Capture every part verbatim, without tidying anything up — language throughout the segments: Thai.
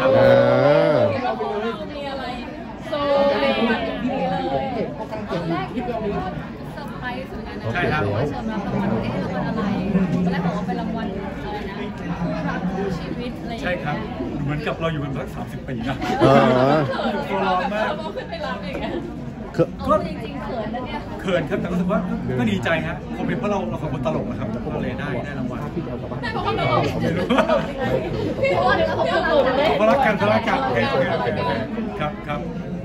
ครับมีอะไรโซ่เลยตอนแรกคิดว่าเซอร์ไพรส์เหมือนกันนะใช่ครับว่าเชิญรับรางวัลเอ๊ะรางวัลอะไรตอนแรกบอกว่าเป็นรางวัลอะไรนะรักคู่ชีวิตอะไรใช่ครับเหมือนกับเราอยู่กันสักสามสิบปีนะเออเขินร้อนมากเราขึ้นไปรับอย่างเงี้ยก็จริงๆเขินนะเนี่ยเขินครับแต่รู้สึกว่าก็ดีใจครับคงเป็นเพราะเราเราคนตลกนะครับก็เลยได้ได้รางวัลได้เพราะคนตลกไม่รู้เพราะว่าเดี๋ยวเราผมตลกเลยเพราะรักกันเพราะรักกันโอเคโอเคโอเคครับครับ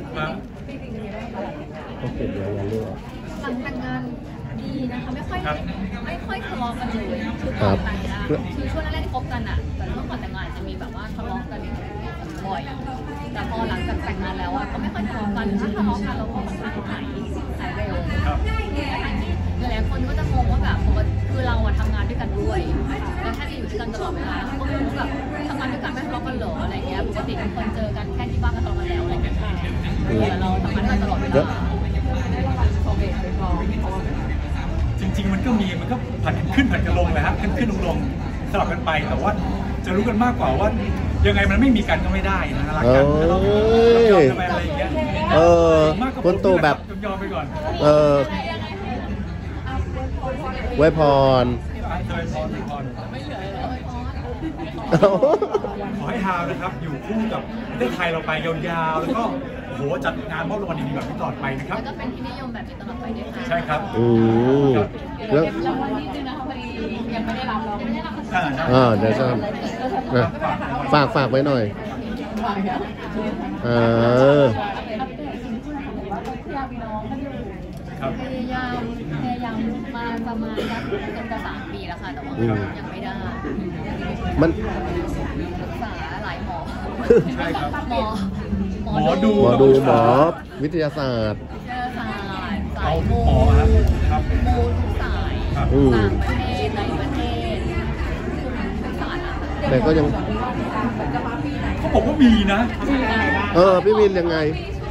โอเคเดี๋ยวอย่าเลือกหลังแต่งงานดีนะคะไม่ค่อยไม่ค่อยทะเลาะกันเลยคือก่อนแต่งงานคือช่วงแรกๆที่คบกันอ่ะแต่เมื่อก่อนแต่งงานจะมีแบบว่าทะเลาะกันบ่อยแต่พอหลังจากแต่งงานแล้วอ่ะก็ไม่ค่อยทะเลาะกันถ้าทะเลาะกันเราก็ค่อนข้างหายหายเร็วหลายๆคนก็จะงงว่าแบบคือเราอะทำงานด้วยกันด้วยแล้วแค่จะอยู่ด้วยกันตลอดเวลาเขาก็งงว่าแบบทำงานด้วยกันไม่ทะเลาะกันเหรออะไรเงี้ยปกติเป็นคนเจอกันแค่ที่บ้านก็ทะเลาะกันแล้วอะไรเงี้ยแต่เราทำงานด้วยกันตลอดเวลาจริงๆมันก็มีมันก็ผัดกันขึ้นผัดกันลงเลยครับขึ้นขึ้นลงลงสลับกันไปแต่ว่าจะรู้กันมากกว่าว่ายังไงมันไม่มีกันก็ไม่ได้นะรักกันก็ต้องยอมกันไปอะไรอย่างเงี้ยเออคนโตแบบยอมไปก่อนเออไว้พรขอให้ฮาวนะครับอยู่คู่กับประเทศไทยเราไปยาวๆแล้วก็โหจัดงานมอบรางวัลดีๆแบบนี้ตลอดไปนะครับแล้วก็เป็นที่นิยมแบบนี้ตลอดไปด้วยค่ะใช่ครับอืมแล้วรางวัลที่จริงนะคะพอดียังไม่ได้รับเราไม่ได้รับอ่าเดี๋ยวจะฝากฝากไว้หน่อยเออพยายามพยายามมาประมาณสักจะสามปีแล้วค่ะแต่ว่ายังไม่ได้มันศึกษาหลายหมอใช่ครับหมอหมอดูหมอดูหมอวิทยาศาสตร์วิทยาศาสตร์สายมูหมอครับมูทุกสายต่างประเทศในประเทศทุกศาสตร์แต่ก็ยังเขาบอกว่ามีนะเออพี่วินยังไง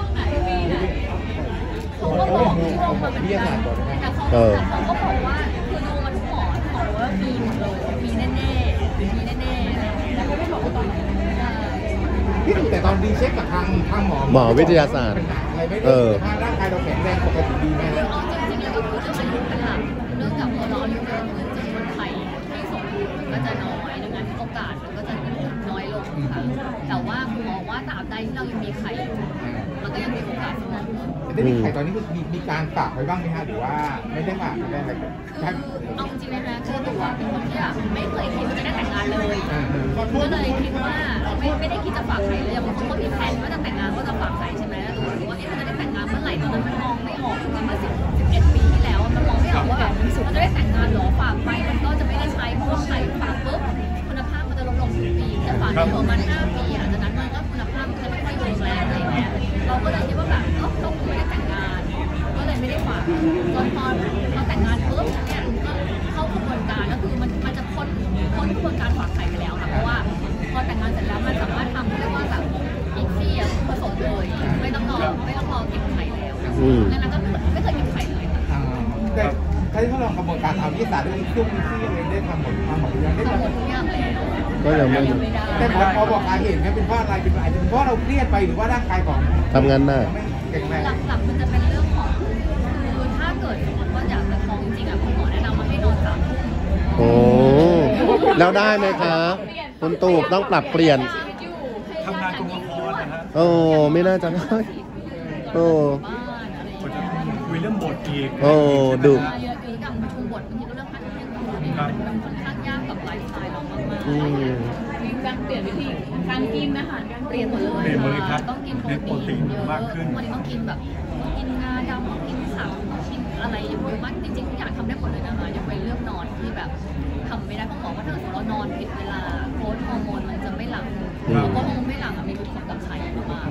เขาก็บอกช่วงมาเหมือนกันแต่เขาเขาก็บอกว่าคือดูมันหมอหมอว่ามีหมดเลยมีแน่แน่มีแน่แน่แล้วก็ไม่บอกว่าตอนไหนพี่ดูแต่ตอนดีเช็คกับทางทางหมอหมอวิทยาศาสตร์อะไรไม่ได้ถ้าร่างกายเราแข็งแรงปกติดีไหมเอาจริงๆแล้วก็คือเรื่องอายุเป็นหลักเรื่องกับพอเราอายุเยอะขึ้นจำนวนไข่ที่สมบูรณ์ก็จะน้อยดังนั้นโอกาสมันก็จะน้อยลงค่ะแต่ว่าคุณหมอว่าตราบใดที่เรายังมีไข่มันก็ยังมีโอกาสเสมอได้มีไข่ตอนนี้มีมีการฝากไว้บ้างไหมฮะหรือว่าไม่ได้ฝากไม่ได้อะไรกันเอาจริงๆนะคะคือตัวเป็นคนที่ไม่เคยคิดว่าจะได้แต่งงานเลยก็เลยคิดว่าไม่ไม่ได้คิดจะฝากใครเลยอย่างบางคนก็มีแผนว่าจะแต่งงานก็จะฝากใครใช่ไหมตัวรู้ว่าเอ๊ะจะได้แต่งงานเมื่อไหร่ตอนนั้นมันมองไม่ออกเมื่อสิบสิบเอ็ดปีที่แล้วมันมองไม่ออกว่าแบบมันจะได้แต่งงานหรอฝากไปมันก็จะไม่ได้ใช้เพราะว่าใครฝากปุ๊บคุณภาพมันจะลดลงทุกปีแต่ฝากที่ประมาณห้าปีอ่ะจากนั้นมันก็คุณภาพมันจะไม่ค่อยลงแล้วอะไรเงี้ยเราก็เลยคิดว่าแบบก็เราคงไม่ได้แต่งงานก็เลยไม่ได้ฝากจนพอเราแต่งงานปุ๊บเนี่ยก็เข้ากระบวนการก็คือมันมันจะพ้นพ้นกระบวนการฝากไข่ไปแล้วค่ะเพราะว่าพอแต่งงานเสร็จแล้วมันสามารถทำเรียกว่าแบบอีกที่ผสมเลยไม่ต้องรอไม่ต้องรอเก็บไข่แล้วดังนั้นก็ไม่เคยเก็บไข่เลยค่ะแต่ถ้าที่เขาลองกระบวนการทำวิทยาศาสตร์เรื่องเครื่องมือที่อะไรได้ทำหมดทำหมดยังได้ทำหมดทุกอย่างแล้วก็ยังไม่แต่พอบอกสาเหตุเนี่ยเป็นเพราะอะไรเป็นอะไรเป็นเพราะเราเครียดไปหรือว่าร่างกายของทำงานหนักหลักๆมันจะเป็นเรื่องของคือถ้าเกิดสมมติว่าอยากจะท้องจริงอ่ะคุณหมอแนะนำมาให้นอนสามทุ่มโอ้แล้วได้ไหมคะคุณตูบต้องปรับเปลี่ยนทำงานกรุงละครนะฮะโอ้ไม่น่าจะได้โอ้คุยเรื่องบทอีกโอ้ดุเยอะๆกับประชุมบทบางทีก็เรื่องพัฒนาตัวมันค่อนข้างยากกับไลฟ์สไตล์เรามากๆมีการเปลี่ยนวิธีการกินอาหารการเปลี่ยนหมดเลยต้องกินโปรตีนเยอะมากขึ้นวันนี้ต้องกินแบบต้องกินงาดำต้องกินผักต้องกินอะไรเยอะมากจริงๆทุกอย่างทำได้หมดเลยนะคะยกเว้นเรื่องนอนที่แบบทำไม่ได้เพราะหมอว่าถ้าเรานอนผิดเวลาโค้ดฮอร์โมนมันจะไม่หลั่งแล้วก็ฮอร์โมนไม่หลั่งมีผลกระทบกับไข่มาก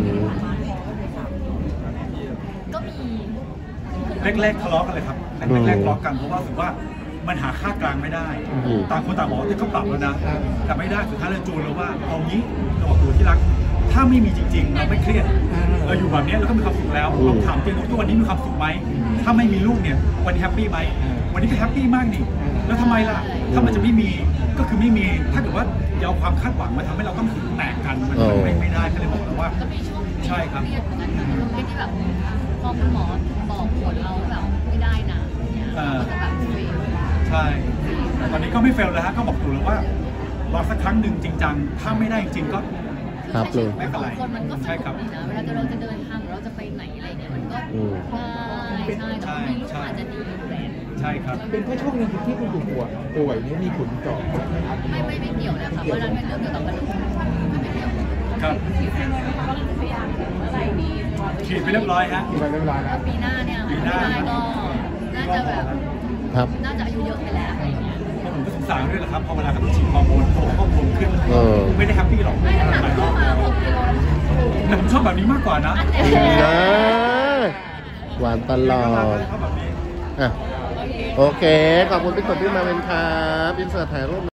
ก็มีแรกๆทะเลาะกันเลยครับแรกๆทะเลาะกันเพราะว่าถือว่ามันหาค่ากลางไม่ได้ต่างคนต่างบอกว่าก็ปรับแล้วนะแต่ไม่ได้สุดท้ายเราจูนแล้วว่าเอางี้เราบอกตัวที่รักถ้าไม่มีจริงๆเราไม่เครียดเราอยู่แบบนี้เราก็มีความสุขแล้วเราถามจริงว่าทุกวันนี้มีความสุขไหมถ้าไม่มีลูกเนี่ยวันนี้แฮปปี้ไหมวันนี้ก็แฮปปี้มากนี่แล้วทำไมล่ะถ้ามันจะไม่มีก็คือไม่มีถ้าเกิดว่าอย่าเอาความคาดหวังมาทำให้เราต้องถึงแตกกันมันไม่ไม่ได้ก็เลยบอกแล้วว่าก็มีช่วงใช่ครับเครียดเหมือนกันนะช่วงที่แบบพอคุณหมอบอกผลเราแบบไม่ได้นะเนี่ยก็จะแบบเฟลใช่ตอนนี้ก็ไม่เฟลแล้วฮะก็บอกตัวแล้วว่าลองสักครั้งหนึ่งจริงจังถ้าไม่ได้จริงก็ครับเลยไม่เป็นไรคนมันก็สนุกดีนะเวลาเราจะเดินทางหรือเราจะไปไหนอะไรเนี่ยมันก็อืมง่ายใช่แต่ว่าไม่รู้ว่าอาจจะดีหรือแรงใช่ครับเป็นแค่ช่วงหนึงที่คุณป่วยป่วยนี่มีขุนเจาะไม่ไม่ไม่เกี่ยวเลยค่ะเพราะนั้นเป็นเรื่องเกี่ยวกับกระดูกไม่เกี่ยวครับฉีดไปเรียบร้อยฮะที่ไปเรียบร้อยแล้แล้ว วปีหน้าเนี่ยปีหน้าไม่ได้ก็น่าจะแบบครับน่าจะอายุเยอะไปแล้วอะไรอย่างเงี้ยผมก็สงสารด้วยแหละครับพอเวลาเขาต้องฉีดฮอร์โมนตัวเขาก็บวมขึ้นเออไม่ได้แฮปปี้หรอกไม่น้ำหนักขึ้นมาหกกิโลแล้วแต่ผมชอบแบบนี้มากกว่านะอันเนี้ยนะหวานตลอดชอบแบบนี้อ่ะ โอเค ขอบคุณพี่กบพี่มาเวนครับอินเสิร์ตถ่ายรูป